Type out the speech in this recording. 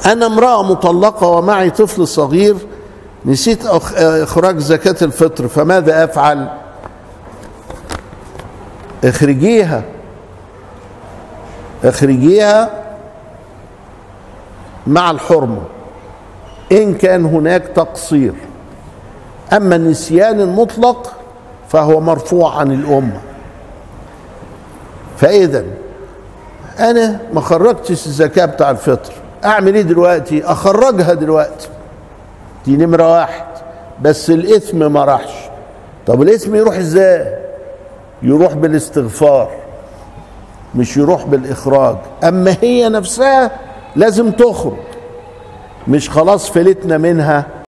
أنا امرأة مطلقة ومعي طفل صغير، نسيت إخراج زكاة الفطر، فماذا أفعل؟ اخرجيها مع الحرمة إن كان هناك تقصير. أما النسيان المطلق فهو مرفوع عن الأمة. فإذا أنا ما خرجتش الزكاة بتاع الفطر، أعمل إيه دلوقتي؟ أخرجها دلوقتي، دي نمرة واحد. بس الإثم ما راحش. طب الإثم يروح إزاي؟ يروح بالاستغفار، مش يروح بالإخراج. أما هي نفسها لازم تخرج، مش خلاص فلتنا منها